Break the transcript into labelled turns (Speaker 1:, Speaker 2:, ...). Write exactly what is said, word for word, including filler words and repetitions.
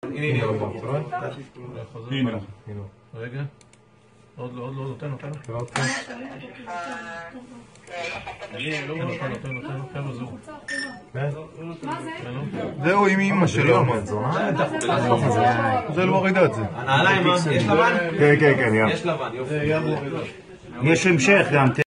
Speaker 1: הנה, הנה, עוד לא.
Speaker 2: הנה.
Speaker 1: רגע. עוד לא, עוד לא, נותן, נותן. נותן, נותן, נותן. חבר'ה, זהו.
Speaker 2: זהו עם אמא שלו. זה לא הורידה את זה.
Speaker 3: הנעליים, יש לבן?
Speaker 2: כן, כן, כן,
Speaker 3: יש לבן, יופי.
Speaker 2: יש המשך גם.